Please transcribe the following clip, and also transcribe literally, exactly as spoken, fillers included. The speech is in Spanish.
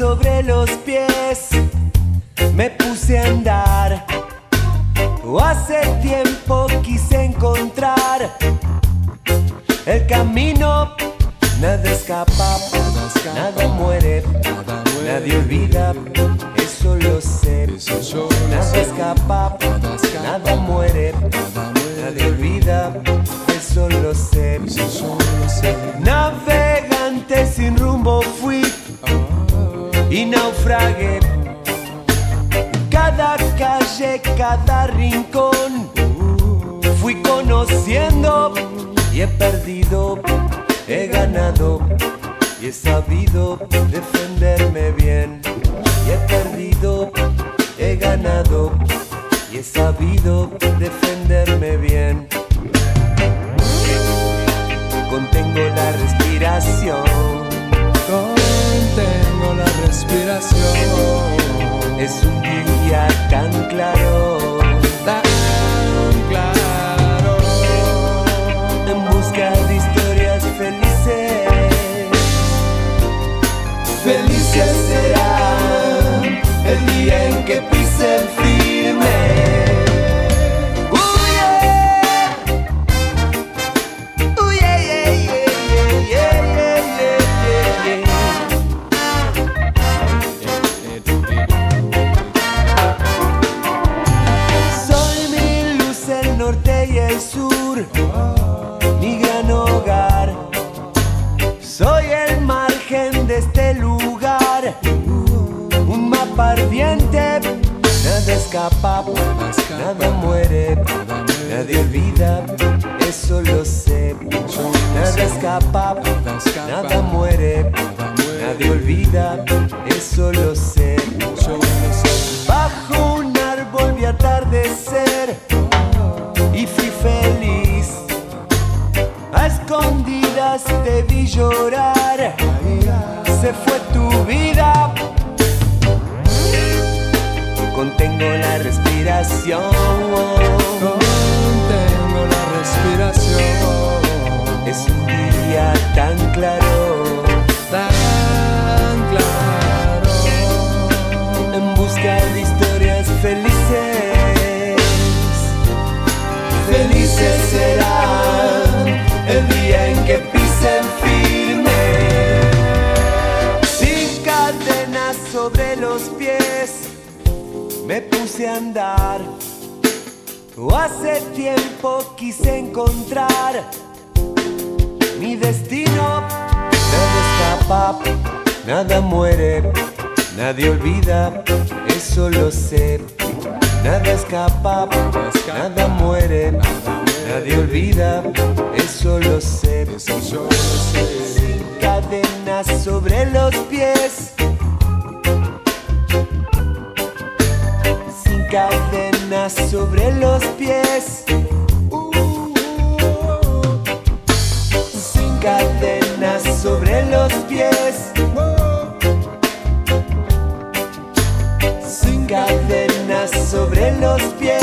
sobre los pies, me puse a andar. Hace tiempo quise encontrar el camino. Nada escapa, nada muere, nadie olvida, eso lo sé. Nada escapa, nada muere, nadie olvida, eso lo sé. Navegante sin rumbo fui y naufragué. Cada calle, cada rincón fui conociendo y he perdido, he ganado y he sabido defenderme bien. Y he perdido, he ganado y he sabido defenderme bien. Contengo la respiración, contengo la respiración. Es un día tan claro, tan claro, en busca de historias felices. Felices será el día en que pisen firme. Y el sur, mi gran hogar. Soy el margen de este lugar, un mapa ardiente. Nada escapa, nada muere, nadie olvida, eso lo sé. Nada escapa, nada muere, nadie olvida, eso lo sé. Bajo un árbol vi atardecer y fui feliz. A escondidas te vi llorar, se fue tu vida. Contengo la respiración, contengo la respiración. Es un día tan claro, tan claro, en busca de historias felices. Felices será el día en que pisen firme. Sin cadenas sobre los pies, me puse a andar. Hace tiempo quise encontrar mi destino. Nada escapa, nada muere, nadie olvida, eso lo sé. Nada escapa, nada muere, nadie olvida, eso lo sé. Sin cadenas sobre los pies, sin cadenas sobre los pies, sin cadenas sobre los pies, sin cadenas sobre los pies.